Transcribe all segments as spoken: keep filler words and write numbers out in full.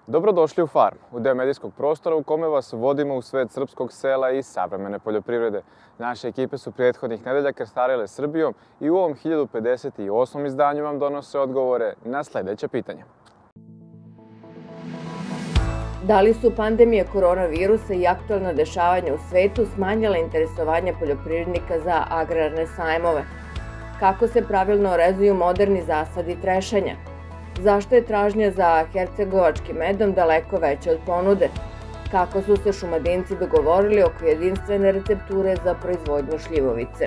Dobrodošli u Farm, u deo medijskog prostora u kome vas vodimo u svet srpskog sela i savremene poljoprivrede. Naše ekipe su prethodnih nedelja krstarile Srbijom i u ovom hiljadu pedeset osmom izdanju vam donose odgovore na sledeća pitanja. Da li su pandemije koronavirusa i aktualna dešavanja u svetu smanjila interesovanje poljoprivrednika za agrarne sajmove? Kako se pravilno rezuju moderni zasadi trešanja? Zašto je tražnja za hercegovačkim medom daleko veća od ponude? Kako su se šumadinci dogovorili oko jedinstvene recepture za proizvodnju šljivovice?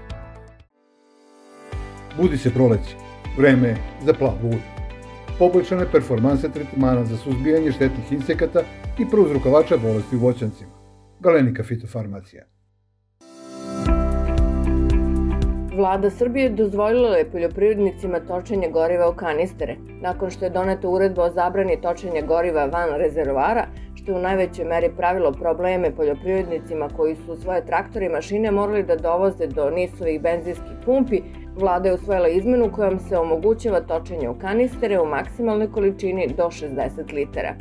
Budi se proleće, vreme je za plav bud. Poboljšane performanse tretmana za suzbijanje štetnih insekata i prouzrokovača bolesti u voćancima. Galenika fitofarmacija. Vlada Srbije dozvolila je poljoprivrednicima točenje goriva u kanistere, nakon što je doneta uredba o zabrani točenja goriva van rezervoara, što je u najvećoj meri pravilo probleme poljoprivrednicima koji su svoje traktore i mašine morali da dovoze do nisovih benzinskih pumpi. Vlada je usvojila izmenu kojom se omogućava točenje u kanistere u maksimalnoj količini do šezdeset litara.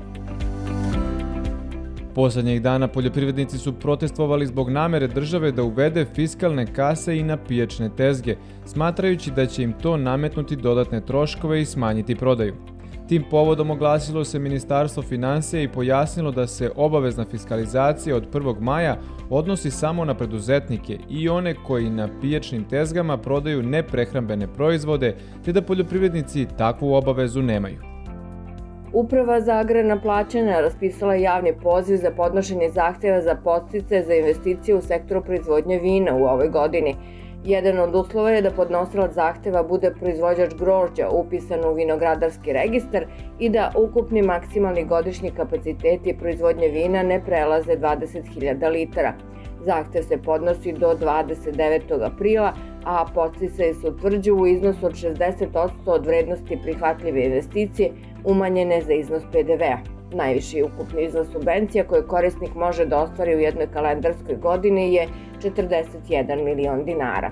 Poslednjih dana poljoprivrednici su protestovali zbog namere države da uvede fiskalne kase i na pijačne tezge, smatrajući da će im to nametnuti dodatne troškove i smanjiti prodaju. Tim povodom oglasilo se Ministarstvo finansija i pojasnilo da se obavezna fiskalizacija od prvog maja odnosi samo na preduzetnike i one koji na pijačnim tezgama prodaju neprehrambene proizvode, te da poljoprivrednici takvu obavezu nemaju. Uprava za agrarna plaćanja raspisala je javni poziv za podnošenje zahtjeva za podsticaje za investicije u sektoru proizvodnje vina u ovoj godini. Jedan od uslova je da podnosilac zahtjeva bude proizvođač grožđa upisan u vinogradarski registar i da ukupni maksimalni godišnji kapaciteti proizvodnje vina ne prelaze dvadeset hiljada litara. Zahtjev se podnosi do dvadeset devetog aprila, a podsticaji se utvrđuju u iznosu od šezdeset posto od vrednosti prihvatljive investicije, umanjene za iznos pe de ve a. Najviši ukupni iznos subvencija koje korisnik može da ostvari u jednoj kalendarskoj godini je četrdeset jedan milion dinara.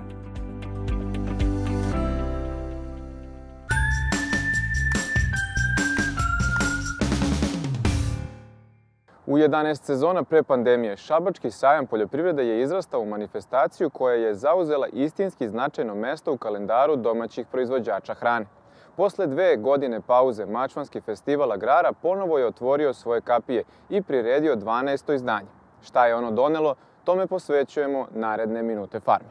U jedanaest sezona pre pandemije, Šabački sajam poljoprivrede je izrastao u manifestaciju koja je zauzela istinski značajno mesto u kalendaru domaćih proizvođača hrane. Posle dve godine pauze, Mačvanski festival agrara ponovo je otvorio svoje kapije i priredio dvanaesto izdanje. Šta je ono donelo, tome posvećujemo naredne minute Farme.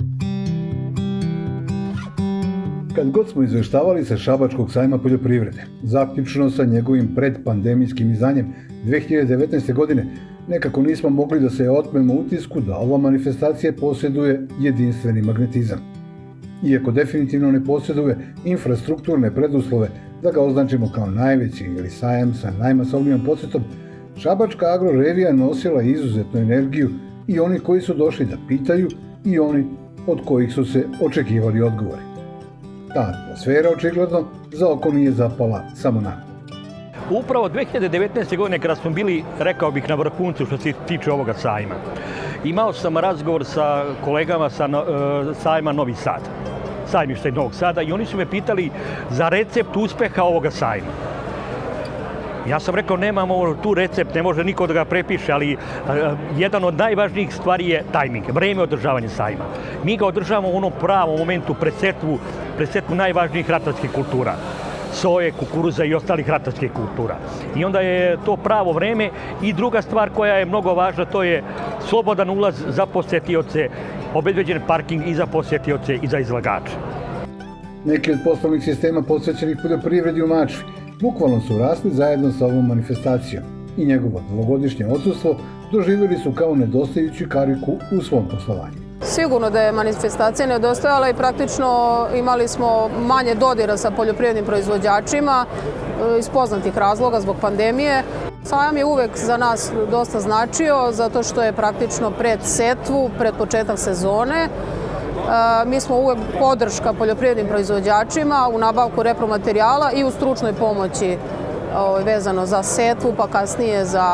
Kad god smo izveštavali sa Šabačkog sajma poljoprivrede, zaključno sa njegovim predpandemijskim izdanjem dve hiljade devetnaeste. godine, nekako nismo mogli da se otmemo utisku da ova manifestacija posjeduje jedinstveni magnetizam. Iako definitivno ne posjeduje infrastrukturne preduslove da ga označimo kao najveći ili sajam sa najmasovnijom posjetom, Šabačka agrorevija nosila izuzetnu energiju i oni koji su došli da pitaju i oni od kojih su se očekivali odgovori. Ta atmosfera očigledno za oko nije zapala samo nama. Upravo dve hiljade devetnaeste. godine kada smo bili, rekao bih, na vrhuncu što se tiče ovoga sajma, imao sam razgovor sa kolegama sa sajma Novi Sad, sajmišta Novog Sada, i oni su me pitali za recept uspeha ovoga sajma. Ja sam rekao, nemamo tu recept, ne može niko da ga prepiše, ali jedan od najvažnijih stvari je tajming, vreme održavanja sajma. Mi ga održavamo u onom pravom momentu pred setvu, pred setvu najvažnijih ratarskih kultura. Soje, kukuruza i ostalih ratarskih kultura. I onda je to pravo vreme. I druga stvar koja je mnogo važna, to je slobodan ulaz za posetioce, obezbeđen parking i za posetioce i za izlagače. Neki od poslovnih sistema posvećenih poljoprivredi u Mačvi bukvalno su rasli zajedno sa ovom manifestacijom i njegovo dvogodišnje odsustvo doživjeli su kao nedostajuću kariku u svom poslovanju. Sigurno da je manifestacija nedostajala i praktično imali smo manje dodira sa poljoprivrednim proizvođačima iz poznatih razloga zbog pandemije. Sajam je uvek za nas dosta značio zato što je praktično pred setvu, pred početak sezone. Mi smo uvek podrška poljoprivrednim proizvođačima u nabavku repromaterijala i u stručnoj pomoći vezano za setvu, pa kasnije za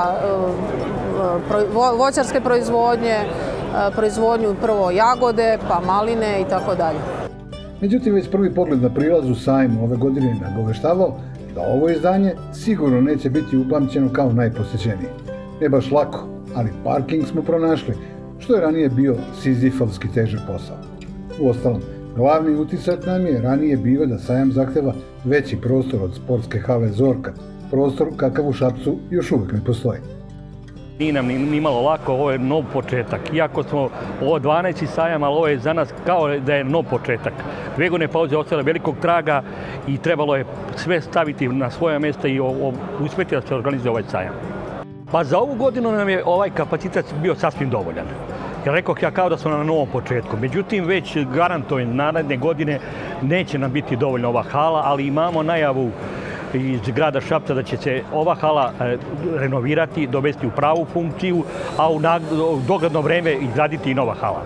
voćarske proizvodnje, proizvodnju prvo jagode, pa maline i tako dalje. Međutim, već prvi pogled na prilaz u sajmu ove godine nagoveštavao da ovo izdanje sigurno neće biti upamćeno kao najposećenije. Ne baš lako, ali parking smo pronašli, što je ranije bio sizifovski težak posao. Uostalom, glavni utisak nam je ranije bio da sajam zahteva veći prostor od sportske hale Zorka, prostor kakav u Šapcu još uvek ne postoji. Nije nam ni malo lako, ovo je nov početak. Iako smo ovo dvanaesti sajam, ali ovo je za nas kao da je nov početak. Dve godine pauze ostale velikog traga i trebalo je sve staviti na svoje mjesta i uspjeti da se organizuje ovaj sajam. Pa za ovu godinu nam je ovaj kapacitet bio sasvim dovoljan. Jer rekao ja kao da smo na novom početku. Međutim, već garantujem naredne godine neće nam biti dovoljno ova hala, ali imamo najavu iz grada Šapca da će se ova hala renovirati, dovesti u pravu funkciju, a u dogledno vreme izgraditi i nova hala.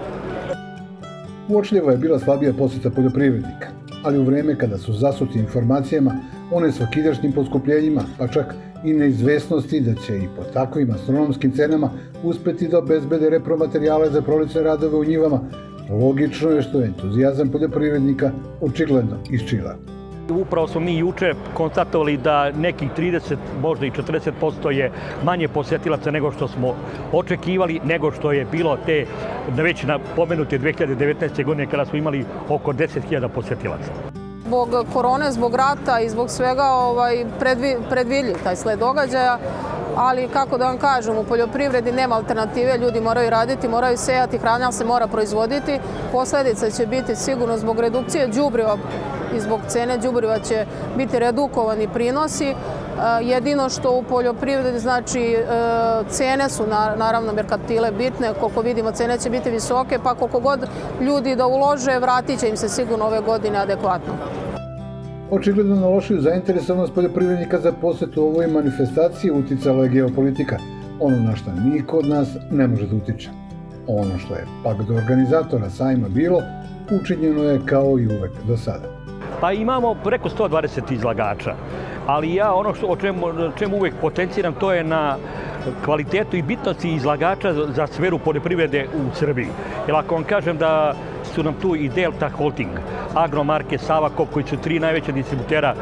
Uočljivo je bila slabija posjeta poljoprivrednika, ali u vreme kada su zasuti informacijama o nesvakidašnjim poskupljenjima, pa čak i neizvesnosti da će i po takvim astronomskim cenama uspeti da obezbede repromaterijale za prolećne radove u njivama, logično je što je entuzijazam poljoprivrednika očigledno isčila. Upravo smo mi juče konstatovali da nekih trideset, možda i četrdeset posto je manje posjetilaca nego što smo očekivali, nego što je bilo te već napomenute dve hiljade devetnaeste. godine kada smo imali oko deset hiljada posjetilaca. Zbog korone, zbog rata i zbog svega ovaj, predvi, predvidljiv taj sled događaja, ali kako da vam kažem, u poljoprivredi nema alternative, ljudi moraju raditi, moraju sejati, hrana se mora proizvoditi. Posljedica će biti sigurno zbog redukcije đubriva i zbog cene đubriva će biti redukovani prinosi. Jedino što u poljoprivredi, znači cene su naravno merkantile bitne, koliko vidimo cene će biti visoke, pa koliko god ljudi da ulože, vratit će im se sigurno ove godine adekvatno. Očigledno na lošiju zainteresovanost poljoprivrednika za posjetu ovoj manifestaciji uticala je geopolitika, ono na što niko od nas ne može da utiče. Ono što je pak do organizatora sajma bilo, učinjeno je kao i uvek do sada. Pa imamo preko sto dvadeset izlagača, ali ja ono što, o čemu, čemu uvek potenciram, to je na kvalitetu i bitnosti izlagača za sferu poljoprivrede u Srbiji. Jer ako vam kažem da su nam tu i Delta Holding, Agromarke, Savakop, koji su tri najveća distributera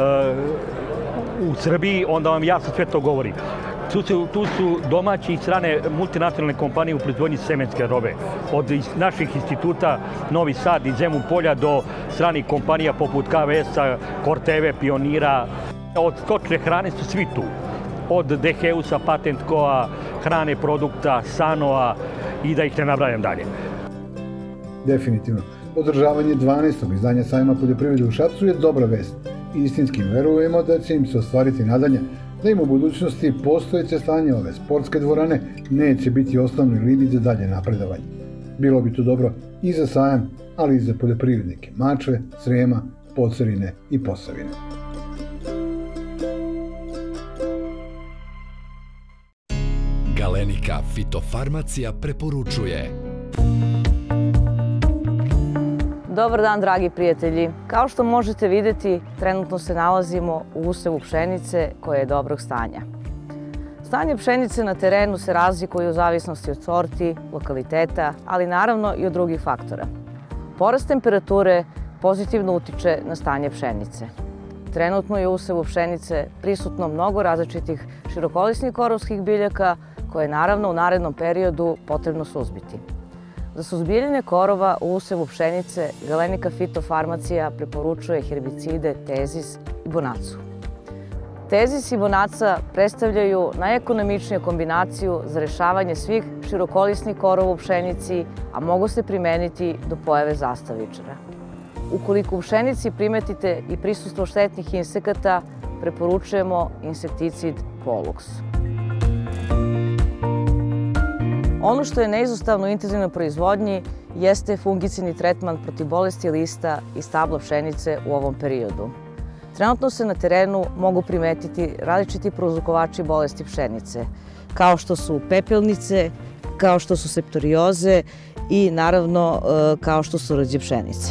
uh, u Srbiji, onda vam jasno sve to govori. Tu su, tu su domaći i strane multinacionalne kompanije u proizvodnji semenske robe. Od naših instituta Novi Sad i Zemun Polja do stranih kompanija poput K V S-a, Corteve, Pionira. Od stočne hrane su svi tu. Od Deheusa, Patent Coa, Hrane produkta, Sanoa i da ih ne nabrajam dalje. Definitivno. Održavanje dvanaestog izdanja sajma poljoprivrede u Šapcu je dobra vest. Istinski verujemo da će im se ostvariti nadanja da im u budućnosti postojeće stanje ove sportske dvorane neće biti osnovni limit za dalje napredovanje. Bilo bi to dobro i za sajam, ali i za poljoprivrednike Mačve, Srema, Pocerine i Posavine. Galenika fitofarmacija preporučuje. Dobar dan, dragi prijatelji. Kao što možete vidjeti, trenutno se nalazimo u usevu pšenice koje je dobrog stanja. Stanje pšenice na terenu se razlikuje u zavisnosti od sorti, lokaliteta, ali naravno i od drugih faktora. Porast temperature pozitivno utiče na stanje pšenice. Trenutno je u usevu pšenice prisutno mnogo različitih širokolisnih korovskih biljaka koje je naravno u narednom periodu potrebno suzbiti. Za suzbijanje korova u usevu pšenice Galenika fitofarmacija preporučuje herbicide Tezis i Bonacu. Tezis i Bonaca predstavljaju najekonomičniju kombinaciju za rešavanje svih širokolisnih korova u pšenici, a mogu se primeniti do pojave zastavičara. Ukoliko u pšenici primetite i prisustvo štetnih insekata, preporučujemo insekticid Pollux. Ono što je neizostavno u intenzivnoj proizvodnji jeste fungicidni tretman protiv bolesti lista i stabla pšenice u ovom periodu. Trenutno se na terenu mogu primetiti različiti prouzrokovači bolesti pšenice, kao što su pepelnice, kao što su septorioze i naravno kao što su rđe pšenice.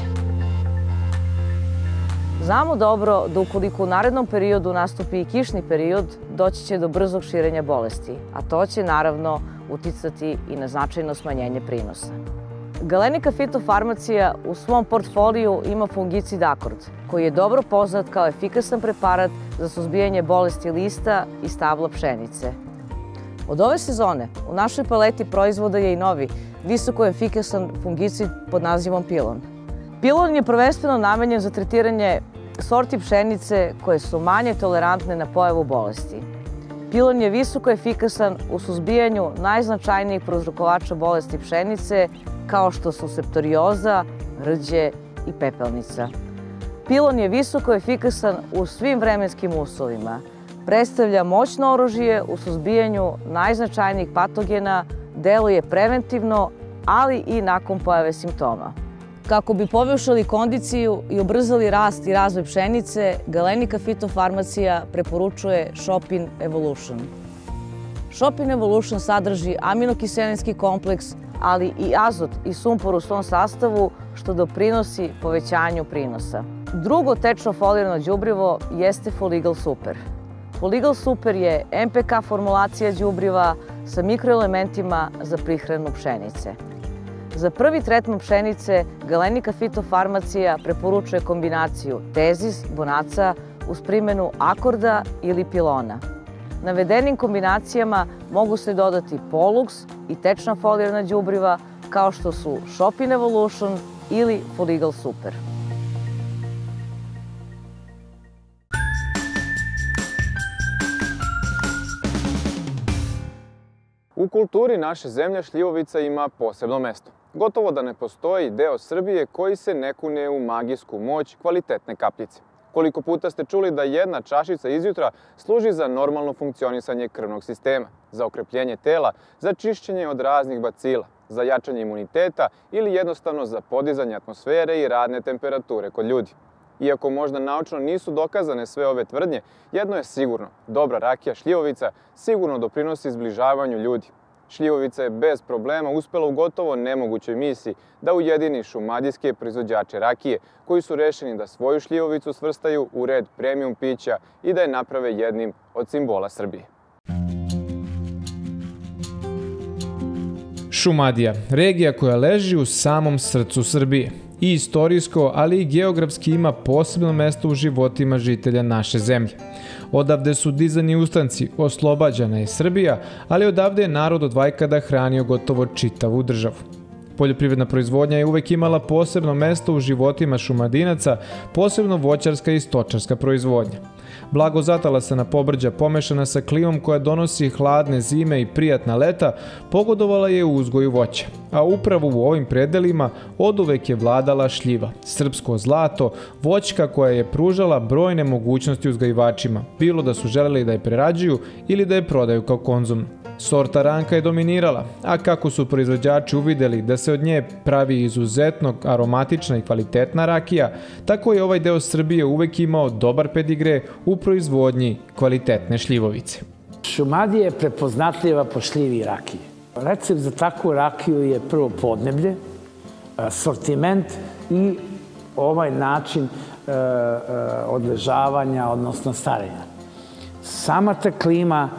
Znamo dobro da ukoliko u narednom periodu nastupi i kišni period, doći će do brzog širenja bolesti, a to će naravno uticati i na značajno smanjenje prinosa. Galenika fitofarmacija u svom portfoliju ima fungicid Akord, koji je dobro poznat kao efikasan preparat za suzbijanje bolesti lista i stabla pšenice. Od ove sezone u našoj paleti proizvoda je i novi, visoko efikasan fungicid pod nazivom Pilon. Pilon je prvenstveno namenjen za tretiranje sorti pšenice koje su manje tolerantne na pojavu bolesti. Pilon je visoko efikasan u suzbijanju najznačajnijih prouzrokovača bolesti pšenice, kao što su septorioza, rđe i pepelnica. Pilon je visoko efikasan u svim vremenskim uslovima. Predstavlja moćno oružje u suzbijanju najznačajnijih patogena, deluje preventivno, ali i nakon pojave simptoma. Kako bi poboljšali kondiciju i ubrzali rast i razvoj pšenice, Galenika fitofarmacija preporučuje Shopin Evolution. Shopin Evolution sadrži aminokiselinski kompleks, ali i azot i sumpor u svom sastavu, što doprinosi povećanju prinosa. Drugo tečno folirano đubrivo jeste Foligal Super. Foligal Super je em pe ka formulacija đubriva sa mikroelementima za prihranu pšenice. Za prvi tretman pšenice Galenika fitofarmacija preporučuje kombinaciju Tezis, Bonaca uz primjenu Akorda ili Pilona. Navedenim kombinacijama mogu se dodati Polux i tečna folirana đubriva kao što su Shopin Evolution ili Foligal Super. U kulturi naše zemlje šljivovica ima posebno mesto. Gotovo da ne postoji deo Srbije koji se ne kune u magijsku moć kvalitetne kapljice. Koliko puta ste čuli da jedna čašica izjutra služi za normalno funkcionisanje krvnog sistema, za okrepljenje tela, za čišćenje od raznih bacila, za jačanje imuniteta ili jednostavno za podizanje atmosfere i radne temperature kod ljudi. Iako možda naučno nisu dokazane sve ove tvrdnje, jedno je sigurno, dobra rakija šljivovica sigurno doprinosi zbližavanju ljudi. Šljivovica je bez problema uspela u gotovo nemogućoj misiji da ujedini šumadijske proizvođače rakije koji su rešeni da svoju šljivovicu svrstaju u red premium pića i da je naprave jednim od simbola Srbije. Šumadija, regija koja leži u samom srcu Srbije. I istorijsko, ali i geografski ima posebno mesto u životima žitelja naše zemlje. Odavde su dizani ustanci, oslobađana je Srbija, ali odavde je narod od vajkada hranio gotovo čitavu državu. Poljoprivredna proizvodnja je uvek imala posebno mesto u životima šumadinaca, posebno voćarska i stočarska proizvodnja. Blago zatalasana pobrđa pomešana sa klimom koja donosi hladne zime i prijatna leta, pogodovala je u uzgoju voća. A upravo u ovim predelima oduvek je vladala šljiva, srpsko zlato, voćka koja je pružala brojne mogućnosti uzgajivačima, bilo da su želeli da je prerađuju ili da je prodaju kao konzumnu. Sorta ranka je dominirala, a kako su proizvođači uvideli da se od nje pravi izuzetno aromatična i kvalitetna rakija, tako je ovaj deo Srbije uvek imao dobar pedigre u proizvodnji kvalitetne šljivovice. Šumadija je prepoznatljiva po šljivi rakije. Recept za takvu rakiju je prvo podneblje, sortiment i ovaj način odležavanja, odnosno starenja. Sama ta klima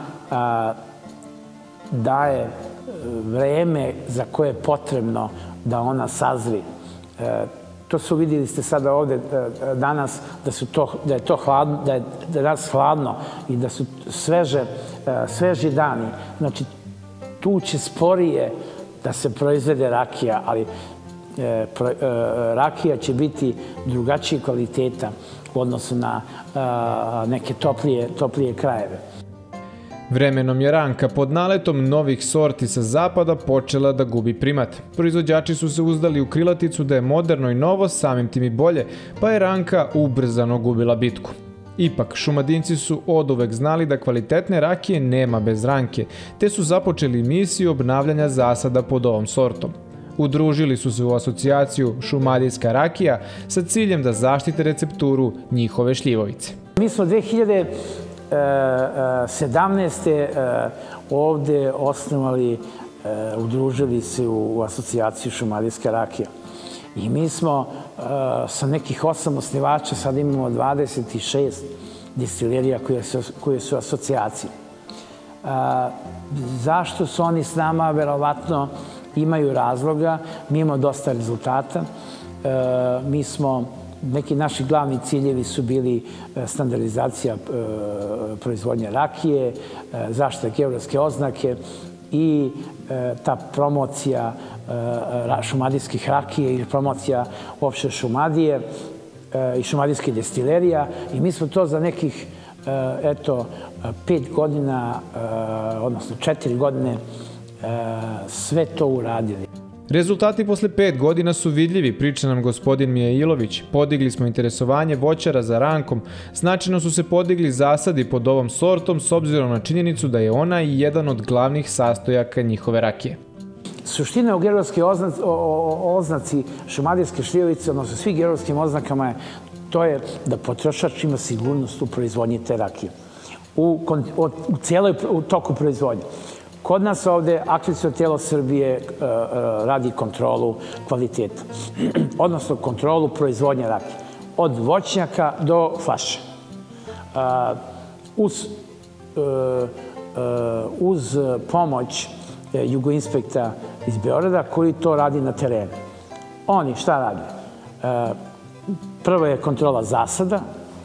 daje vreme za koje je potrebno da ona sazri. To su, vidjeli ste sada ovde danas, da, su to, da je to hladno, da je danas hladno i da su sveže, sveži dani. Znači, tu će sporije da se proizvede rakija, ali e, pro, e, rakija će biti drugačije kvaliteta u odnosu na e, neke toplije, toplije krajeve. Vremenom je ranka pod naletom novih sorti sa zapada počela da gubi primat. Proizvođači su se uzdali u krilaticu da je moderno i novo, samim tim i bolje, pa je ranka ubrzano gubila bitku. Ipak, šumadinci su oduvek znali da kvalitetne rakije nema bez ranke, te su započeli misiju obnavljanja zasada pod ovom sortom. Udružili su se u asocijaciju Šumadijska rakija sa ciljem da zaštite recepturu njihove šljivovice. Mi smo dve hiljade sedamnaeste. ovde osnovali, udružili se u asocijaciju Šumadijska rakija. I mi smo sa nekih osam osnivača, sad imamo dvadeset šest distilerija koje su, koje su asocijacije. Zašto su oni s nama? Verovatno imaju razloga, mi imamo dosta rezultata. Mi smo, neki naši glavni ciljevi su bili standardizacija proizvodnje rakije, zaštita geografske oznake i ta promocija šumadijskih rakije i promocija uopšte Šumadije i šumadijskih destilerija. I mi smo to za nekih, eto, pet godina, odnosno četiri godine, sve to uradili. Rezultati posle pet godina su vidljivi, priča nam gospodin Mijailović. Podigli smo interesovanje voćara za rankom. Značajno su se podigli zasadi pod ovom sortom s obzirom na činjenicu da je ona i jedan od glavnih sastojaka njihove rakije. Suština u geografskoj oznaci šumadijske šljivovice, odnosno svih geografskim oznakama, to je da potrošač ima sigurnost u proizvodnji te rakije. U cijeloj toku proizvodnje. Kod nas ovde akreditaciono tijelo Srbije radi kontrolu kvaliteta, odnosno kontrolu proizvodnje rakije, od voćnjaka do flaše. Uz pomoć jugoinspekta iz Beograda koji to radi na terenu. Oni šta radi? Prvo je kontrola zasada,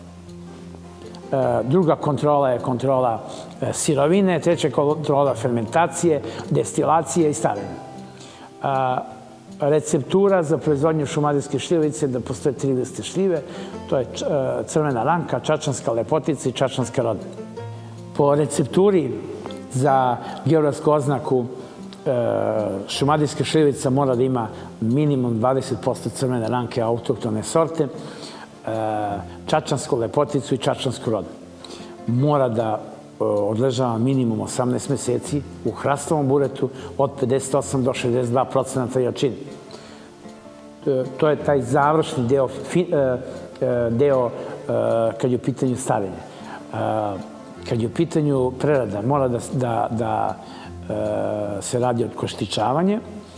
druga kontrola je kontrola sirovine, treća kontrola fermentacije, destilacije i stavljanja. Receptura za proizvodnju šumadijske šljivovice da postoje tri vrste šljive, to je crvena ranka, čačanska lepotica i čačanska rodna. Po recepturi za geografsku oznaku šumadijska šljivovica mora da ima minimum dvadeset posto crvene ranke autohtone sorte, čačansku lepoticu i čačansku rodnu. Mora da odležava minimum osamnaest meseci u hrastovom buretu od pedeset osam do šezdeset dva procenta jačine. To je taj završni deo kad je u pitanju stavljanja. Kad je u pitanju prerada, mora da se radi od koštičavanja,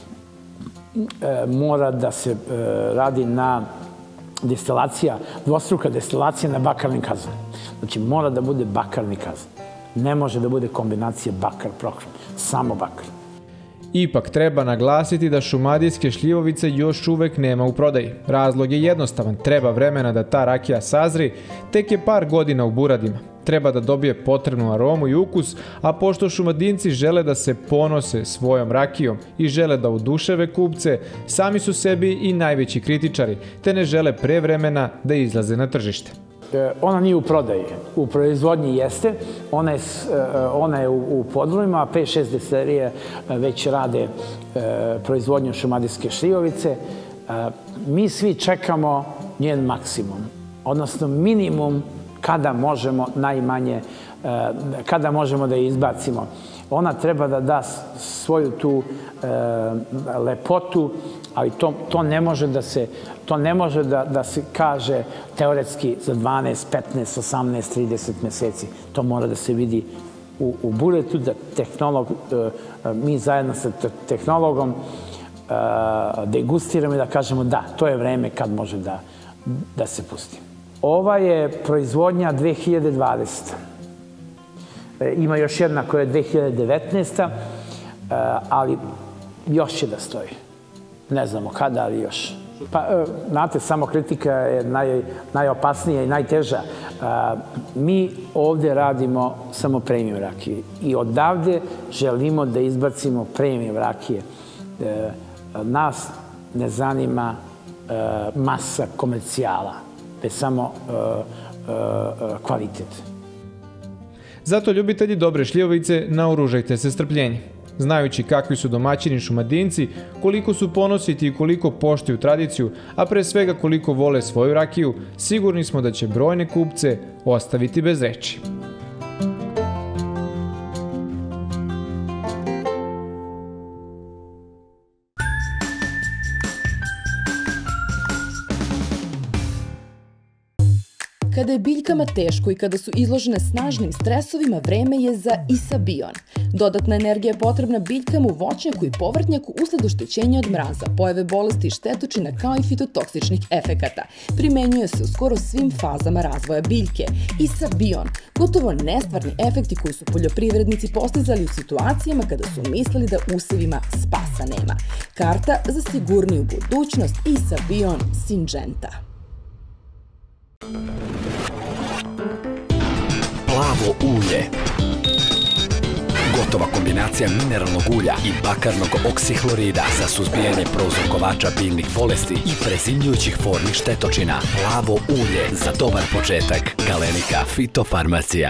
mora da se radi na destilacija, dvostruka destilacija na bakarnim kazanima. Znači, mora da bude bakarni kazan. Ne može da bude kombinacija bakar-prokran, samo bakar. Ipak treba naglasiti da šumadijske šljivovice još uvek nema u prodaji. Razlog je jednostavan, treba vremena da ta rakija sazri, tek je par godina u buradima. Treba da dobije potrebnu aromu i ukus, a pošto šumadinci žele da se ponose svojom rakijom i žele da oduševe kupce, sami su sebi i najveći kritičari, te ne žele pre vremena da izlaze na tržište. Ona nije u prodaji. U proizvodnji jeste. Ona je u podrumima, a pet šest destilerije već rade proizvodnju šumadijske šljivovice. Mi svi čekamo njen maksimum, odnosno minimum kada možemo najmanje, kada možemo da je izbacimo. Ona treba da da svoju tu lepotu, ali to ne može da se to ne može da se kaže teoretski za dvanaest, petnaest, osamnaest, trideset meseci. To mora da se vidi u buretu, da tehnolog, mi zajedno sa tehnologom degustiramo i da kažemo da, to je vreme kad može da se pusti. Ova je proizvodnja dve hiljade dvadesete. Ima još jedna koja je dve hiljade devetnaeste. ali još će da stoji. Ne znamo kada, ali još. Pa, znate, samo kritika je najopasnija i najteža. Mi ovde radimo samo premium rakije i odavde želimo da izbacimo premium rakije. Nas ne zanima masa komercijala, već samo kvalitet. Zato, ljubitelji dobre šljivovice, naoružajte se strpljenjem. Znajući kakvi su domaćini šumadinci, koliko su ponositi i koliko poštuju tradiciju, a pre svega koliko vole svoju rakiju, sigurni smo da će brojne kupce ostaviti bez reči. Kada je biljkama teško i kada su izložene snažnim stresovima, vreme je za Isabion. Dodatna energija je potrebna biljkama u voćnjaku i povrtnjaku usled oštećenja od mraza, pojave bolesti i štetočina kao i fitotoksičnih efekata. Primenjuje se u skoro svim fazama razvoja biljke. Isabion, gotovo nestvarni efekti koji su poljoprivrednici postizali u situacijama kada su mislili da usevima spasa nema. Karta za sigurniju budućnost Isabion Syngenta. Plavo ulje. Gotova kombinacija mineralnog ulja i bakarnog oksihlorida za suzbijanje prouzrokovača biljnih bolesti i prezimljujućih formi štetočina. Plavo ulje za dobar početak. Galenika Fitofarmacija.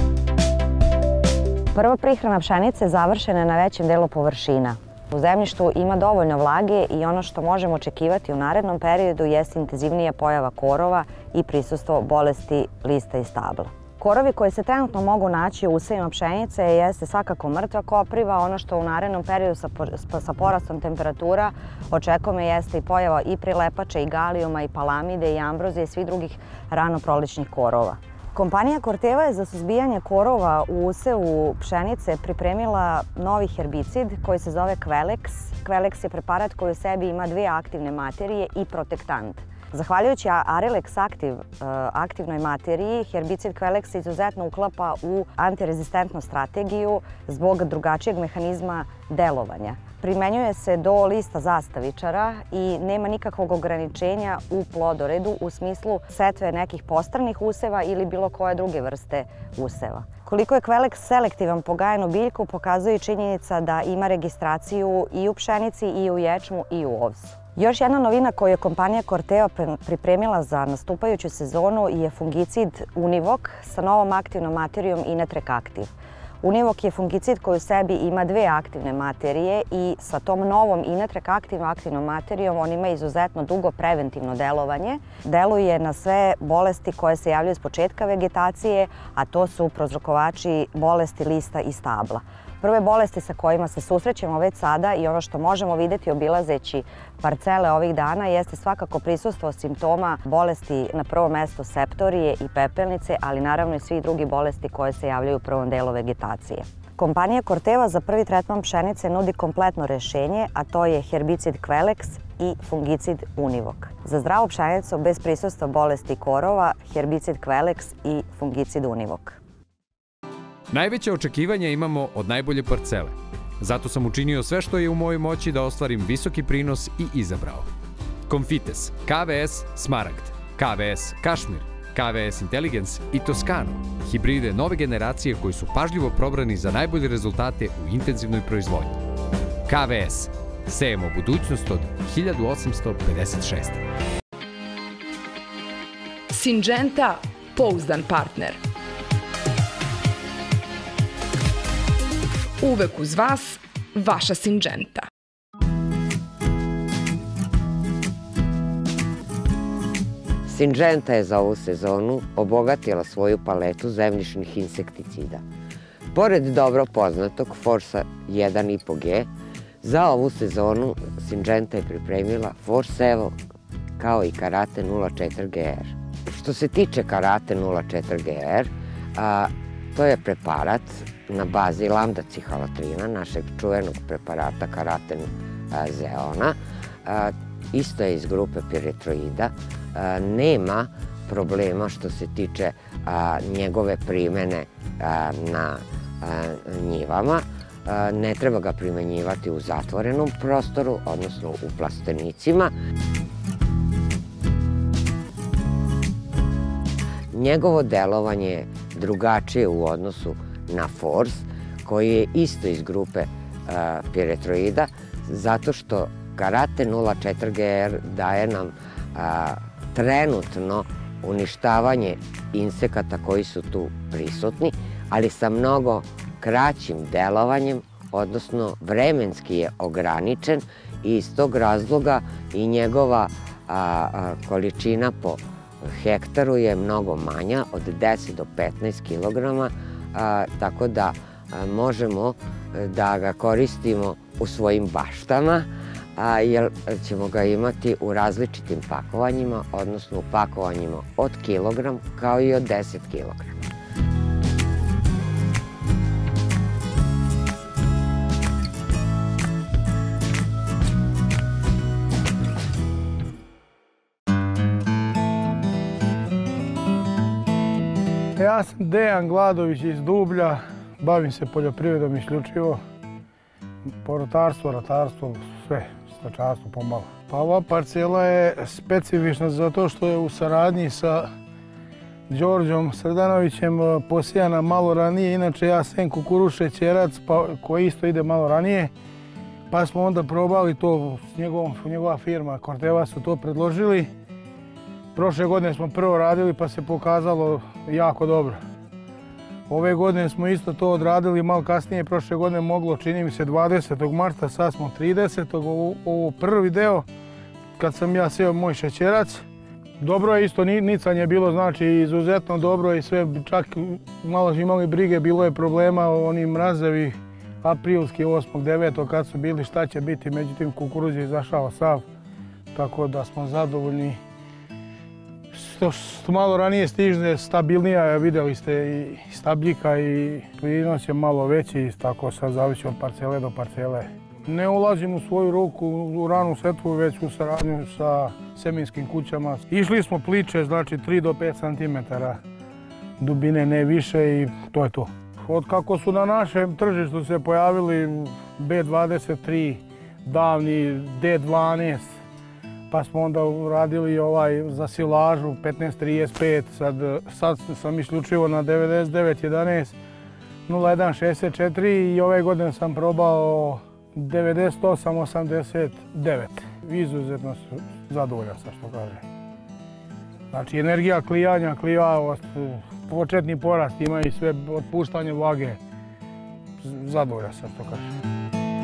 Prva prihrana pšenice završena je na većem delu površina. U zemljištu ima dovoljno vlage i ono što možemo očekivati u narednom periodu jeste intenzivnija pojava korova i prisustvo bolesti lista i stabla. Korovi koji se trenutno mogu naći u usevima pšenice jeste svakako mrtva kopriva. Ono što u narednom periodu sa, sa porastom temperatura očekujemo jeste i pojava i prilepača, i galijuma, i palamide, i ambrozije i svih drugih ranoprolećnih korova. Kompanija Corteva je za suzbijanje korova u usevu pšenice pripremila novi herbicid koji se zove Quelex. Quelex je preparat koji u sebi ima dve aktivne materije i protektant. Zahvaljujući Arylex Active aktivnoj materiji, herbicid Quelex se izuzetno uklapa u antirezistentnu strategiju zbog drugačijeg mehanizma delovanja. Primenjuje se do lista zastavičara i nema nikakvog ograničenja u plodoredu u smislu setve nekih postranih useva ili bilo koje druge vrste useva. Koliko je Quelex selektivan po gajenu biljku pokazuje činjenica da ima registraciju i u pšenici, i u ječmu, i u ovsu. Još jedna novina koju je kompanija Corteva pripremila za nastupajuću sezonu je fungicid Univok sa novom aktivnom materijom Inetrek Active. Univok je fungicid koji u sebi ima dve aktivne materije i sa tom novom Inetrek Active aktivnom materijom on ima izuzetno dugo preventivno delovanje. Deluje na sve bolesti koje se javljaju s početka vegetacije, a to su prouzrokovači bolesti lista i stabla. Prve bolesti sa kojima se susrećemo već sada i ono što možemo videti obilazeći parcele ovih dana jeste svakako prisustvo simptoma bolesti na prvom mestu septorije i pepelnice, ali naravno i svih drugih bolesti koje se javljaju u prvom delu vegetacije. Kompanija Corteva za prvi tretman pšenice nudi kompletno rešenje, a to je herbicid Quelex i fungicid Univok. Za zdravu pšenicu bez prisustva bolesti korova, herbicid Quelex i fungicid Univok. Najveće očekivanja imamo od najbolje parcele. Zato sam učinio sve što je u mojoj moći da ostvarim visoki prinos i izabrao. Confites, K V S Smaragd, K V S Kašmir, K V S Intelligence i Toscano, hibride nove generacije koji su pažljivo probrani za najbolje rezultate u intenzivnoj proizvodnji. K V S. Sejemo budućnost od hiljadu osamsto pedeset šeste. Syngenta, pouzdan partner. Uvek uz vas, vaša Syngenta. Syngenta je za ovu sezonu obogatila svoju paletu zemljišnih insekticida. Pored dobro poznatog Forsa jedan i po G, za ovu sezonu Syngenta je pripremila Force Evo kao i Karate nula četiri G R. Što se tiče Karate nula četiri G R, a, to je preparat na bazi lambda cihalotrina, našeg čuvenog preparata Karate zeona. A, isto je iz grupe piretroida. A, nema problema što se tiče a, njegove primene a, na a, njivama. A, ne treba ga primenjivati u zatvorenom prostoru, odnosno u plastenicima. Njegovo delovanje je drugačije u odnosu na Force, koji je isto iz grupe uh, piretroida, zato što Karate nula četiri G R daje nam uh, trenutno uništavanje insekata koji su tu prisutni, ali sa mnogo kraćim delovanjem, odnosno vremenski je ograničen i iz tog razloga i njegova a, a, količina po hektaru je mnogo manja, od deset do petnaest kilograma, a, tako da a, možemo da ga koristimo u svojim baštama, jer ćemo ga imati u različitim pakovanjima, odnosno u pakovanjima od kilogram kao i od deset kilograma. Ja sam Dejan Gladović iz Dublja, bavim se poljoprivredom isključivo, povrtarstvo, ratarstvo, sve, stočarstvo pomalo. Pa ova parcela je specifična zato što je u saradnji sa Đorđom Srdanovićem posijana malo ranije, inače ja sem kukuruz šećerac koji isto ide malo ranije, pa smo onda probali to, njegova firma Corteva su to predložili. Prošle godine smo prvo radili pa se pokazalo jako dobro. Ove godine smo isto to odradili malo kasnije, prošle godine moglo, čini mi se, dvadesetog marta, sad smo tridesetog Ovo prvi deo, kad sam ja seo moj šećerac. Dobro je isto, nicanje je bilo, znači izuzetno dobro i sve, čak malo smo imali brige, bilo je problema, oni mrazevi aprilski osmog devetog kad su bili šta će biti, međutim kukuruz je izašao sav, tako da smo zadovoljni. Što malo ranije stižne, stabilnija, vidjeli ste i stabljika i prinos je malo veći, tako sad zavisi od parcele do parcele. Ne ulazim u svoju ruku u ranu setvu, već u saradnju sa seminskim kućama. Išli smo pliče, znači tri do pet centimetara dubine, ne više i to je to. Od kako su na našem tržištu se pojavili B dvadeset tri, davni D dvanaest, pa smo onda radili ovaj za silažu petnaest trideset pet, sad, sad sam isključivo na devedeset devet jedanaest nula jedan šezdeset četiri i ove godine sam probao devedeset osam osamdeset devet. Izuzetno su zadovoljan sa što kaže. Znači energija klijanja, klijavost, početni porast ima i sve, otpuštanje vlage. Zadovoljan sa što kaže.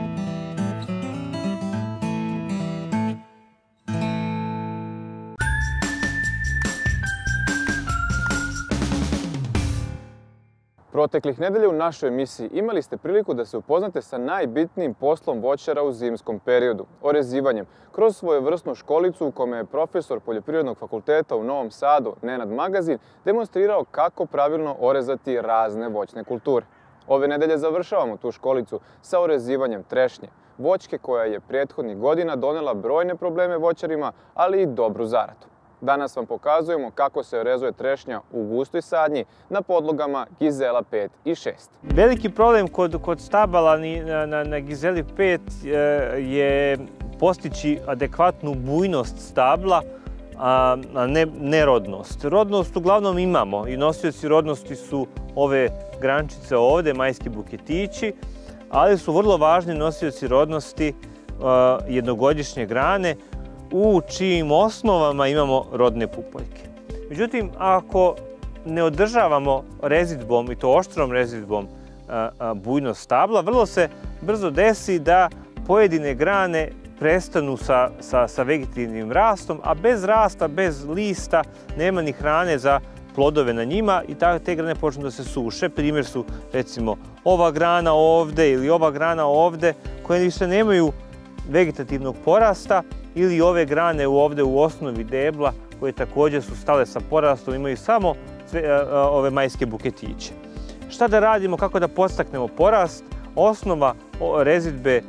Proteklih nedelja u našoj emisiji imali ste priliku da se upoznate sa najbitnijim poslom voćara u zimskom periodu, orezivanjem, kroz svojevrsnu školicu u kome je profesor Poljoprivrednog fakulteta u Novom Sadu, Nenad Magazin, demonstrirao kako pravilno orezati razne voćne kulture. Ove nedelje završavamo tu školicu sa orezivanjem trešnje, voćke koja je prethodnih godina donela brojne probleme voćarima, ali i dobru zaradu. Danas vam pokazujemo kako se orezuje trešnja u gustoj sadnji na podlogama Gizela pet i šest. Veliki problem kod, kod stabala na, na, na Gizeli pet je postići adekvatnu bujnost stabla, a ne, ne rodnost. Rodnost uglavnom imamo i nosioci rodnosti su ove grančice ovde, majski buketići, ali su vrlo važni nosioci rodnosti a, jednogodišnje grane, u čijim osnovama imamo rodne pupoljke. Međutim, ako ne održavamo rezidbom, i to oštrom rezidbom, bujnost stabla, vrlo se brzo desi da pojedine grane prestanu sa, sa, sa vegetativnim rastom, a bez rasta, bez lista, nema ni hrane za plodove na njima i te grane počnu da se suše. Primjer su, recimo, ova grana ovde ili ova grana ovde, koje više nemaju vegetativnog porasta, ili ove grane ovde u osnovi debla, koje također su stale sa porastom, imaju samo ove majske buketiće. Šta da radimo, kako da podstaknemo porast? Osnova rezidbe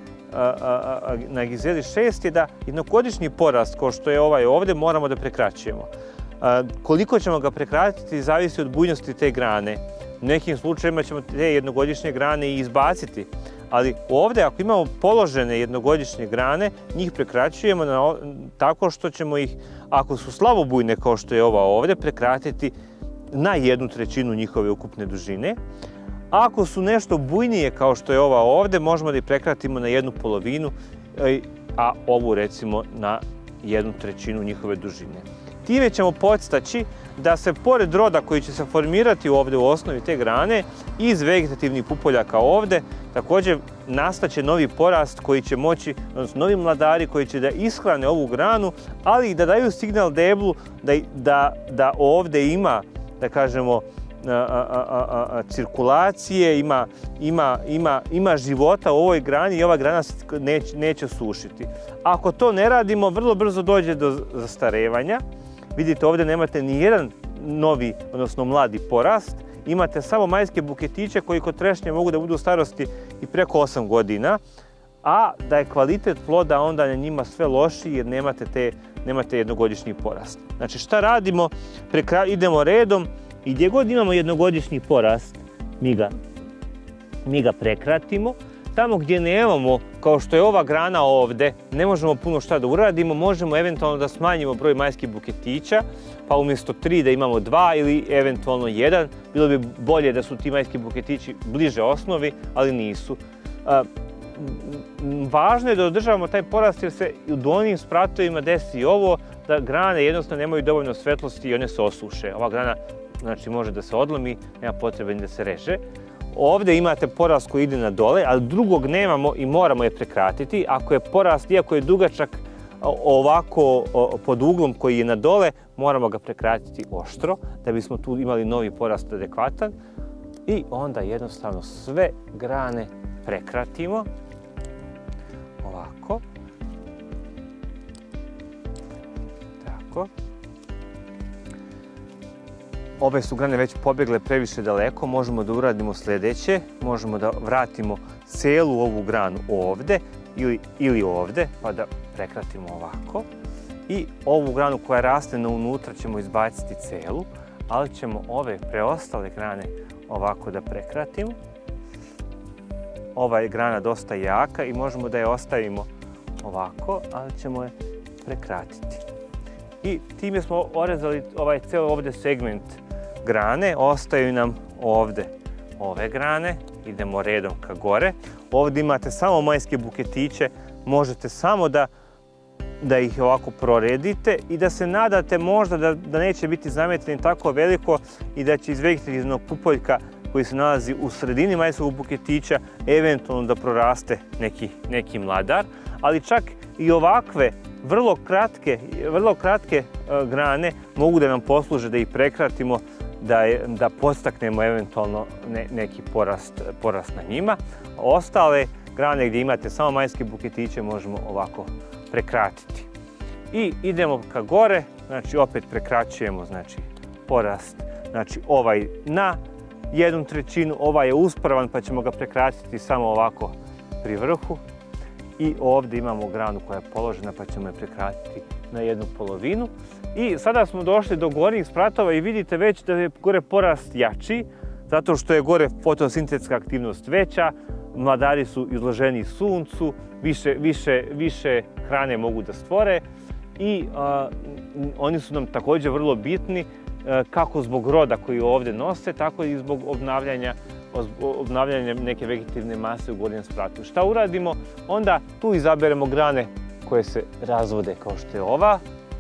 na Gizeli šest je da jednogodišnji porast, kao što je ovaj ovde, moramo da prekraćujemo. Koliko ćemo ga prekratiti, zavisi od bujnosti te grane. U nekim slučajima ćemo te jednogodišnje grane i izbaciti. Ali ovde, ako imamo položene jednogodišnje grane, njih prekraćujemo na, tako što ćemo ih, ako su slavobujne kao što je ova ovde, prekratiti na jednu trećinu njihove ukupne dužine. Ako su nešto bujnije kao što je ova ovde, možemo da ih prekratimo na jednu polovinu, a ovu recimo na jednu trećinu njihove dužine. Time ćemo podstaći da se pored roda koji će se formirati ovde u osnovi te grane iz vegetativnih pupoljaka ovde, također nastaće novi porast koji će moći, odnosno novi mladari koji će da ishrane ovu granu, ali i da daju signal deblu da, da, da ovde ima, da kažemo, cirkulacije, ima, ima, ima, ima života u ovoj grani i ova grana se neće, neće sušiti. Ako to ne radimo, vrlo brzo dođe do zastarevanja. Vidite, ovdje nemate ni jedan novi, odnosno mladi porast. Imate samo majske buketiće koji kod trešnje mogu da budu u starosti i preko osam godina, a da je kvalitet ploda onda na njima sve lošiji jer nemate, te, nemate jednogodišnji porast. Znači šta radimo? Prekra... Idemo redom i gdje god imamo jednogodišnji porast, mi ga, mi ga prekratimo. Tamo gdje nemamo, kao što je ova grana ovdje, ne možemo puno šta da uradimo, možemo eventualno da smanjimo broj majskih buketića, pa umjesto tri da imamo dva ili eventualno jedan. Bilo bi bolje da su ti majski buketići bliže osnovi, ali nisu. Važno je da održavamo taj porast jer se u donjim spratovima desi ovo, da grane jednostavno nemaju dovoljno svetlosti i one se osuše. Ova grana znači, može da se odlomi, nema potrebe ni da se reže. Ovdje imate porast koji ide na dole, ali drugog nemamo i moramo je prekratiti. Ako je porast, iako je dugačak ovako pod uglom koji je na dole, moramo ga prekratiti oštro da bismo tu imali novi porast adekvatan. I onda jednostavno sve grane prekratimo. Ovako. Tako. Ove su grane već pobjegle previše daleko, možemo da uradimo sljedeće. Možemo da vratimo celu ovu granu ovdje ili, ili ovdje, pa da prekratimo ovako. I ovu granu koja raste na unutra ćemo izbaciti celu, ali ćemo ove preostale grane ovako da prekratimo. Ova je grana dosta jaka i možemo da je ostavimo ovako, ali ćemo je prekratiti. I time smo orezali ovaj ceo ovdje segment grane, ostaju nam ovdje ove grane, idemo redom ka gore. Ovdje imate samo majske buketiće, možete samo da, da ih ovako proredite i da se nadate možda da, da neće biti zameteni tako veliko i da će iz vegetativnog pupoljka koji se nalazi u sredini majskog buketića eventualno da proraste neki, neki mladar, ali čak i ovakve vrlo kratke, vrlo kratke uh, grane mogu da nam posluže da ih prekratimo, da, je, da podstaknemo eventualno ne, neki porast, porast na njima. Ostale grane gdje imate samo majske buketiće možemo ovako prekratiti. I idemo ka gore, znači opet prekraćujemo znači, porast, znači ovaj na jednu trećinu, ovaj je uspravan pa ćemo ga prekratiti samo ovako pri vrhu. I ovdje imamo granu koja je položena pa ćemo je prekratiti na jednu polovinu. I sada smo došli do gornjih spratova i vidite već da je gore porast jači, zato što je gore fotosintetska aktivnost veća, mladari su izloženi suncu, više, više, više hrane mogu da stvore i a, oni su nam također vrlo bitni a, kako zbog roda koji ovdje nose, tako i zbog obnavljanja obnavljanja neke vegetativne mase u gornjem spratu. Šta uradimo? Onda tu izaberemo grane koje se razvode kao što je ova,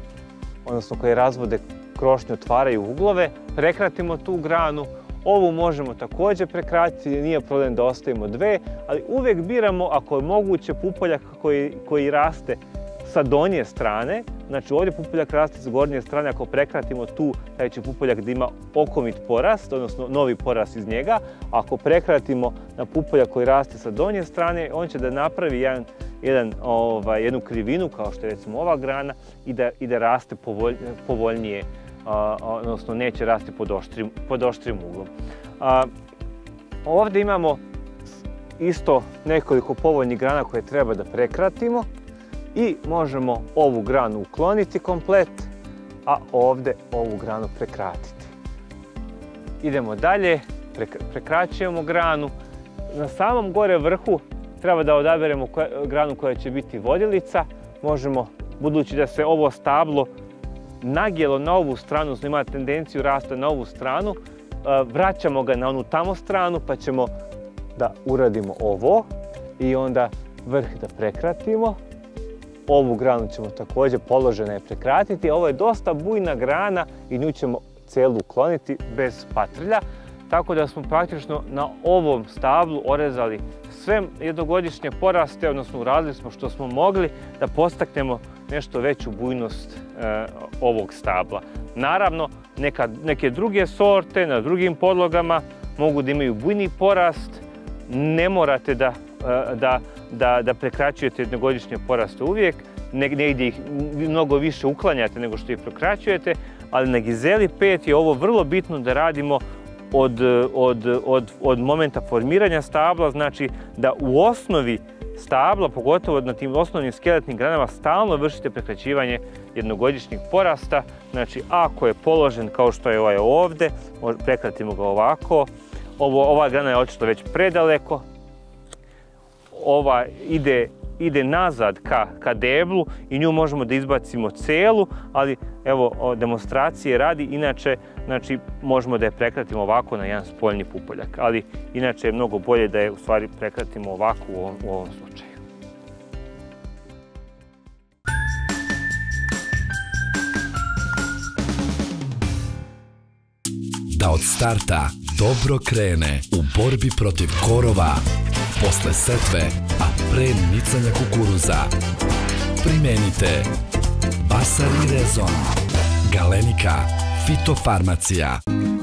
odnosno koje razvode krošnje, otvaraju uglove, prekratimo tu granu. Ovu možemo također prekratiti, nije problem da ostavimo dve, ali uvijek biramo, ako je moguće, pupoljak koji, koji raste sa donje strane. Znači ovdje pupoljak raste s gornje strane, ako prekratimo tu, taj će pupoljak da ima okomit porast, odnosno novi porast iz njega. Ako prekratimo na pupoljak koji raste sa donje strane, on će da napravi jedan, jedan, ovaj, jednu krivinu, kao što je recimo ova grana, i da, i da raste povolj, povoljnije, a, odnosno neće rasti pod oštrim, pod oštrim uglom. A, ovdje imamo isto nekoliko povoljnih grana koje treba da prekratimo. I možemo ovu granu ukloniti komplet, a ovdje ovu granu prekratiti. Idemo dalje, prekraćujemo granu. Na samom gore vrhu treba da odaberemo granu koja će biti vodilica. Možemo, budući da se ovo stablo nagijelo na ovu stranu, odnosno ima tendenciju rasta na ovu stranu, vraćamo ga na onu tamo stranu pa ćemo da uradimo ovo i onda vrh da prekratimo. Ovu granu ćemo također položene prekratiti. Ovo je dosta bujna grana i nju ćemo celu ukloniti bez patrlja. tako da smo praktično na ovom stablu orezali sve jednogodišnje poraste, odnosno uradili smo što smo mogli da postaknemo nešto veću bujnost e, ovog stabla. Naravno, neka, neke druge sorte na drugim podlogama mogu da imaju bujni porast, ne morate da, da, da, da prekraćujete jednogodišnje poraste uvijek, negdje ih mnogo više uklanjate nego što ih prekraćujete, ali na Gizeli pet je ovo vrlo bitno da radimo od, od, od, od momenta formiranja stabla, znači da u osnovi stabla, pogotovo na tim osnovnim skeletnim granama, stalno vršite prekraćivanje jednogodišnjeg porasta. Znači, ako je položen kao što je ovaj ovde, prekratimo ga ovako. Ovo, ova grana je očito već predaleko. Ova ide, ide nazad ka, ka deblu i nju možemo da izbacimo celu, ali evo demonstracije radi, inače znači, možemo da je prekratimo ovako na jedan spoljni pupoljak, ali inače je mnogo bolje da je u stvari prekratimo ovako u ovom, u ovom slučaju. Da od starta dobro krene u borbi protiv korova, posle setve, a pre nicanja kukuruza. Primenite Basari Rezon, Galenika, Fitofarmacija.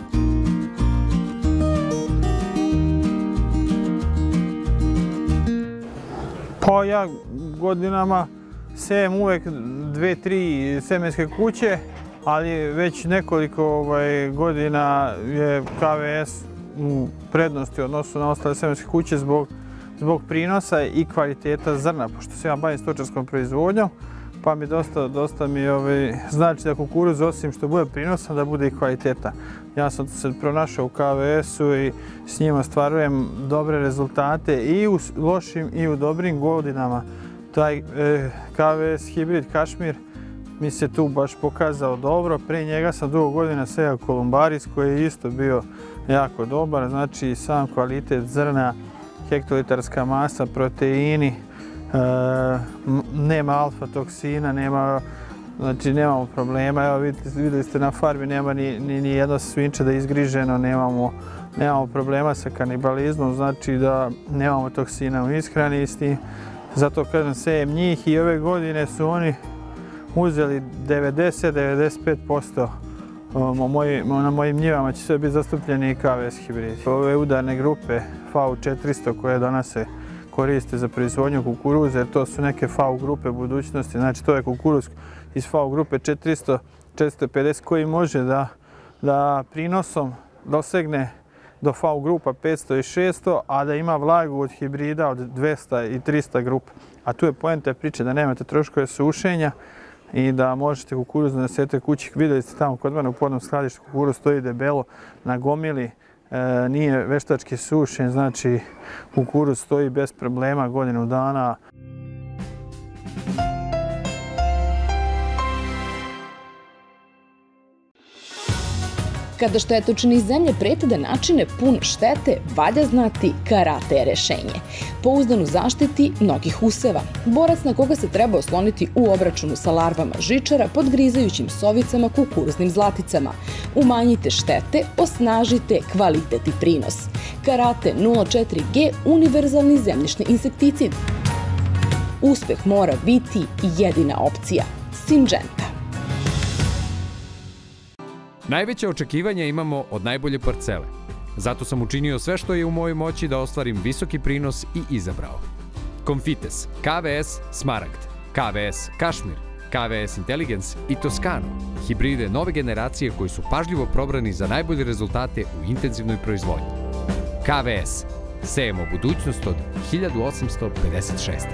Pa ja godinama sejem uvek dve, tri semenske kuće, ali već nekoliko ovaj, godina je K V S u prednosti u odnosu na ostale semenske kuće zbog, zbog prinosa i kvaliteta zrna, pošto se ja bavim stočarskom proizvodnjom, pa mi dosta, dosta mi ovaj, znači da kukuruz, osim što bude prinosan, da bude i kvaliteta. Ja sam se pronašao u K V S-u i s njima stvarujem dobre rezultate i u lošim i u dobrim godinama. Taj eh, K V S hibrid Kašmir mi se tu baš pokazao dobro. Prije njega sam dugo godina sejao Kolumbaris koji je isto bio jako dobar. Znači sam kvalitet zrna, hektolitarska masa, proteini, e, nema alfa toksina, nema, znači nemamo problema. Evo vidite, vidjeli ste na farmi, nema ni, ni, ni jedno svinče da je izgriženo, nemamo, nemamo problema sa kanibalizmom, znači da nemamo toksina u ishrani s tim. Zato kažem sejem njih i ove godine su oni uzeli devedeset do devedeset pet posto na mojim njivama će sve biti zastupljeni i K V S hibridi. Ove udarne grupe F A U četiristo koje danas se koriste za proizvodnju kukuruza, jer to su neke F A U grupe budućnosti, znači to je kukuruz iz F A U grupe četiristo, četiristo pedeset koji može da, da prinosom dosegne do F A U grupa petsto i šesto, a da ima vlagu od hibrida od dvesta i trista grupa. A tu je poenta priče da nemate troškove sušenja i da možete kukuruz da nosete kući. Vidjeli ste tamo kod mene u podnom skladištu, kukuruz stoji debelo na gomili, e, nije veštački sušen, znači kukuruz stoji bez problema godinu dana. Kada štetočine iz zemlje prete da načine puno štete, valja znati karate je rešenje. Pouzdan u zaštiti mnogih useva. Borac na koga se treba osloniti u obračunu sa larvama žičara pod grizajućim sovicama kukuruznim zlaticama. Umanjite štete, osnažite kvalitet i prinos. Karate nula četiri G univerzalni zemljišni insekticid. Uspeh mora biti jedina opcija. Syngenta. Najveće očekivanja imamo od najbolje parcele. Zato sam učinio sve što je u mojoj moći da ostvarim visoki prinos i izabrao. Confites, K V S Smaragd, K V S Kašmir, K V S Intelligence i Toscano, hibride nove generacije koji su pažljivo probrani za najbolje rezultate u intenzivnoj proizvodnji. K V S. Sejemo budućnost od hiljadu osamsto pedeset šeste.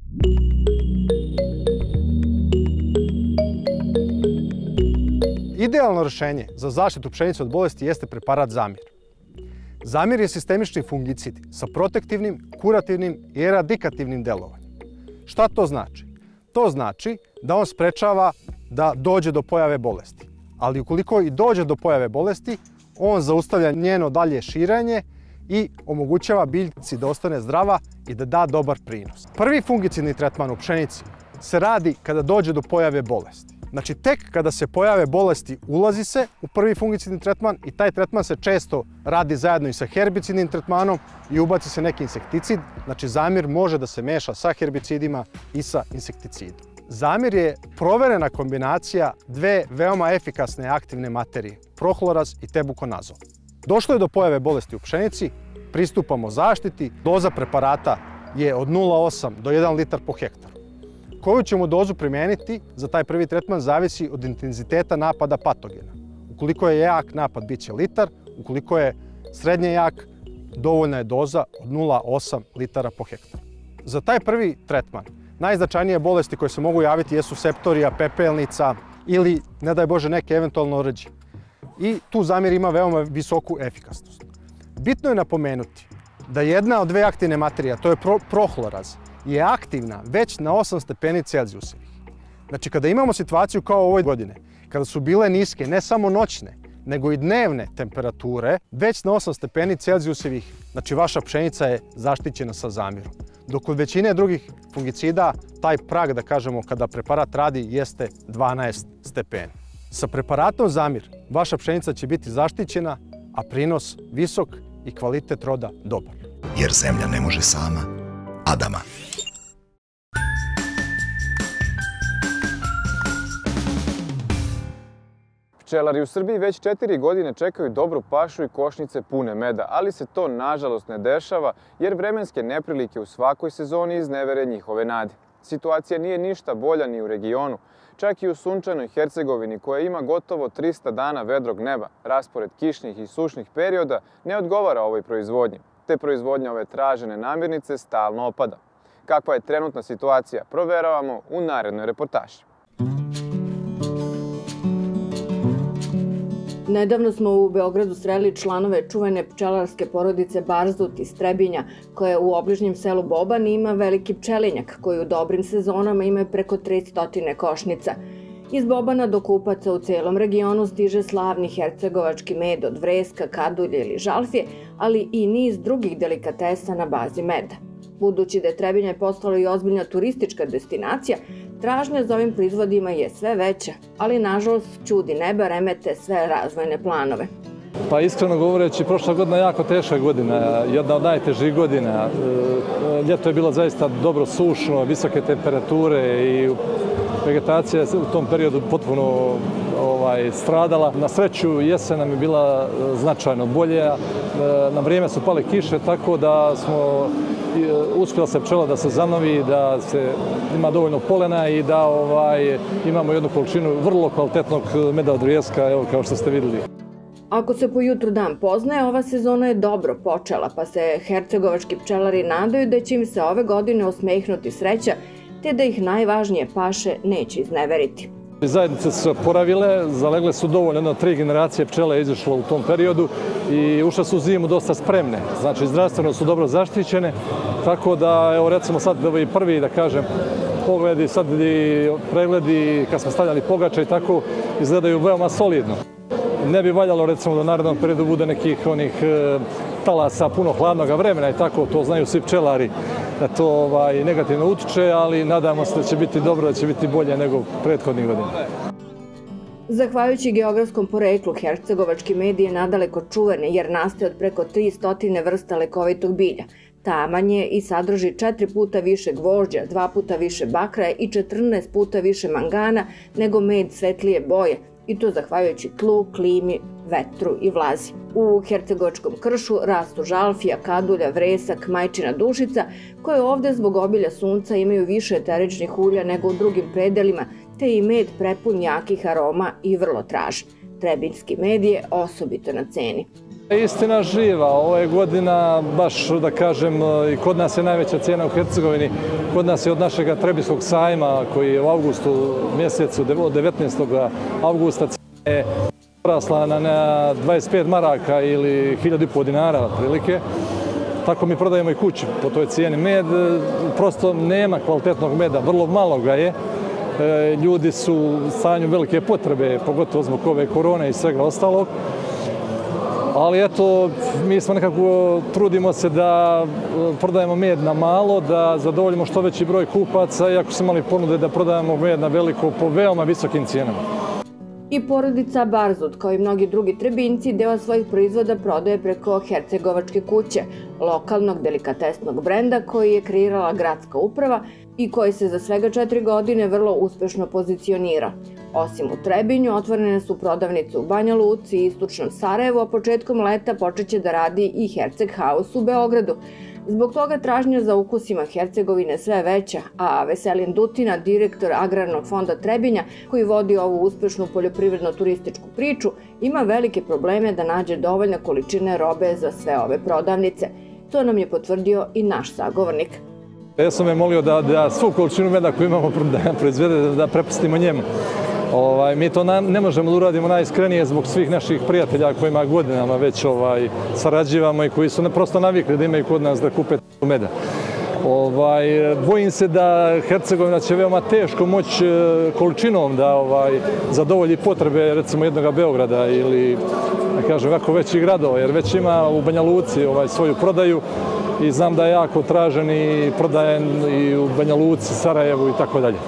Idealno rešenje za zaštitu pšenice od bolesti jeste preparat Zamir. Zamir je sistemični fungicid sa protektivnim, kurativnim i eradikativnim delovanjem. Šta to znači? To znači da on sprečava da dođe do pojave bolesti. Ali ukoliko i dođe do pojave bolesti, on zaustavlja njeno dalje širenje i omogućava biljci da ostane zdrava i da da dobar prinos. Prvi fungicidni tretman u pšenici se radi kada dođe do pojave bolesti. Znači, tek kada se pojave bolesti ulazi se u prvi fungicidni tretman i taj tretman se često radi zajedno i sa herbicidnim tretmanom i ubaci se neki insekticid. Znači, zamir može da se meša sa herbicidima i sa insekticidom. Zamir je proverena kombinacija dve veoma efikasne aktivne materije, prohloraz i tebukonazol. Došlo je do pojave bolesti u pšenici, pristupamo zaštiti, doza preparata je od nula zarez osam do jedan litar po hektaru. Koju ćemo dozu primeniti za taj prvi tretman zavisi od intenziteta napada patogena. Ukoliko je jak napad, bit će litar, ukoliko je srednje jak, dovoljna je doza od nula zarez osam litara po hektaru. Za taj prvi tretman najznačajnije bolesti koje se mogu javiti jesu septorija, pepelnica ili, ne daj Bože, neke eventualno rđe. I tu zamir ima veoma visoku efikasnost. Bitno je napomenuti da jedna od dve aktivne materije, a to je pro prohloraz, je aktivna već na osam stepeni Celzijusovih. Znači, kada imamo situaciju kao ove godine, kada su bile niske, ne samo noćne, nego i dnevne temperature, već na osam stepeni Celzijusovih, znači vaša pšenica je zaštićena sa zamirom. Dok kod većine drugih fungicida, taj prag, da kažemo, kada preparat radi, jeste dvanaest stepeni. Sa preparatom zamir, vaša pšenica će biti zaštićena, a prinos visok i kvalitet roda dobar. Jer zemlja ne može sama, Adama. Pčelari u Srbiji već četiri godine čekaju dobru pašu i košnice pune meda, ali se to nažalost ne dešava jer vremenske neprilike u svakoj sezoni iznevere njihove nade. Situacija nije ništa bolja ni u regionu. Čak i u sunčanoj Hercegovini, koja ima gotovo trista dana vedrog neba, raspored kišnih i sušnih perioda ne odgovara ovoj proizvodnji. Te proizvodnja ove tražene namirnice stalno opada. Kakva je trenutna situacija, proveravamo u narednoj reportaži. Nedavno smo u Beogradu sreli članove čuvene pčelarske porodice Barzut iz Trebinja, koja u obližnjem selu Boban ima veliki pčelinjak, koji u dobrim sezonama ima preko tristo košnica. Iz Bobana do kupaca u celom regionu stiže slavni hercegovački med od vreska, kadulje ili žalfije, ali i niz drugih delikatesa na bazi meda. Budući da je Trebinje postalo i ozbiljna turistička destinacija, tražnja za ovim proizvodima je sve veća, ali nažalost čudi neba remete sve razvojne planove. Pa iskreno govoreći, prošla godina je jako teška godina, jedna od najtežih godina. Ljeto je bilo zaista dobro sušno, visoke temperature i vegetacija je u tom periodu potpuno ovaj, stradala. Na sreću jesen nam je bila značajno bolja, na vrijeme su pale kiše, tako da smo uspjela se pčela da se zanovi, da se ima dovoljno polena i da ovaj, imamo jednu količinu vrlo kvalitetnog meda od vrijeska, evo kao što ste vidjeli. Ako se po jutru dan poznaje, ova sezona je dobro počela, pa se hercegovački pčelari nadaju da će im se ove godine osmehnuti sreća, te da ih najvažnije paše neće izneveriti. Zajednice su se oporavile, zalegle su dovoljno, jedno tri generacije pčela je izašlo u tom periodu i ušle su u zimu dosta spremne. Znači, zdravstveno su dobro zaštićene, tako da, evo recimo sad ovi prvi, da kažem, pogledi, sad i pregledi, kad smo stavljali pogače i tako, izgledaju veoma solidno. Ne bi valjalo, recimo, da u narednom periodu bude nekih onih e, talasa puno hladnog vremena i tako, to znaju svi pčelari, da to ovaj, negativno utiče, ali nadamo se da će biti dobro, da će biti bolje nego prethodnih godina. Zahvaljujući geografskom poreklu, hercegovački med je nadaleko čuvene jer nastaje od preko tristo vrsta lekovitog bilja. Taman je i sadrži četiri puta više gvožđa, dva puta više bakra i četrnaest puta više mangana nego med svetlije boje, i to zahvaljujući tlu, klimi, vetru i vlazi. U hercegovačkom kršu rastu žalfija, kadulja, vresak, majčina dušica, koje ovde zbog obilja sunca imaju više eteričnih ulja nego u drugim predelima, te i med prepun jakih aroma i vrlo tražen. Trebinjski med je osobito na ceni. Istina živa, ova je godina, baš da kažem, i kod nas je najveća cijena u Hercegovini. Kod nas je od našeg Trebinjskog sajma, koji je u avgustu mjesecu, od devetnaestog avgusta, cijena je porasla na dvadeset pet maraka ili hiljadu i pol dinara otprilike. Tako mi prodajemo i kući po toj cijeni. Med, prosto nema kvalitetnog meda, vrlo malo ga je. Ljudi su u stanju velike potrebe, pogotovo zbog ove korone i svega ostalog. ali eto, mi smo nekako, trudimo se da prodajemo med na malo, da zadovoljimo što veći broj kupaca, iako smo imali ponude da prodajemo med na veliko po veoma visokim cijenama. I porodica Barzut, kao i mnogi drugi Trebinjci, deo svojih proizvoda prodaje preko Hercegovačke kuće, lokalnog delikatesnog brenda koji je kreirala gradska uprava i koji se za svega četiri godine vrlo uspešno pozicionira. Osim u Trebinju, otvorene su prodavnice u Banja Luci i istočnom Sarajevu, a početkom leta počeće da radi i Herceg House u Beogradu. Zbog toga tražnja za ukusima Hercegovine sve veća, a Veselin Dutina, direktor Agrarnog fonda Trebinja, koji vodi ovu uspešnu poljoprivredno-turističku priču, ima velike probleme da nađe dovoljne količine robe za sve ove prodavnice. To nam je potvrdio i naš sagovornik. Ja sam je molio da, da svu količinu meda koju imamo da proizvede, da, da prepustimo njemu. Ovaj, mi to na, ne možemo da uradimo najiskrenije zbog svih naših prijatelja kojima godinama već ovaj, sarađivamo i koji su ne, prosto navikli da imaju kod nas da kupe meda. Ovaj, bojim se da Hercegovina će veoma teško moći količinom da ovaj, zadovolji potrebe recimo jednog Beograda ili da kažem kako većih gradova, jer već ima u Banja Luci ovaj, svoju prodaju i znam da je jako tražen i prodajen i u Banja Luci, Sarajevu i tako dalje.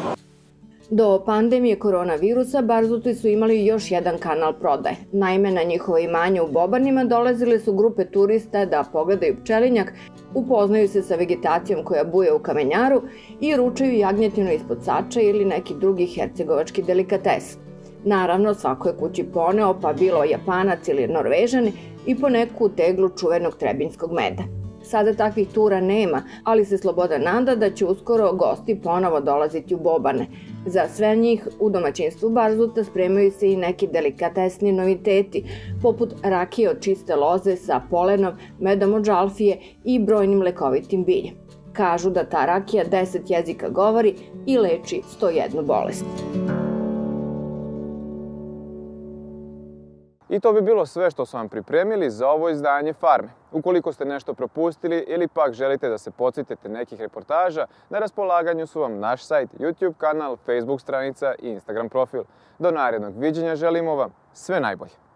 Do pandemije koronavirusa Barzuti su imali još jedan kanal prodaje. Naime, na njihovo imanje u Bobanima dolazile su grupe turista da pogledaju pčelinjak, upoznaju se sa vegetacijom koja buja u kamenjaru i ručaju jagnjetinu ispod sača ili neki drugi hercegovački delikates. Naravno, svako je kući poneo, pa bilo Japanac ili Norvežan, i po neku teglu čuvenog trebinjskog meda. Sada takvih tura nema, ali se Slobodan nada da će uskoro gosti ponovo dolaziti u Bobane. Za sve njih u domaćinstvu Barzuta spremaju se i neki delikatesni noviteti, poput rakije od čiste loze sa polenom, medom od žalfije i brojnim lekovitim biljem. Kažu da ta rakija deset jezika govori i leči sto jednu bolest. I to bi bilo sve što su vam pripremili za ovo izdanje Farme. Ukoliko ste nešto propustili ili pak želite da se podsjetite nekih reportaža, na raspolaganju su vam naš sajt, YouTube kanal, Facebook stranica i Instagram profil. Do narednog viđenja želimo vam sve najbolje.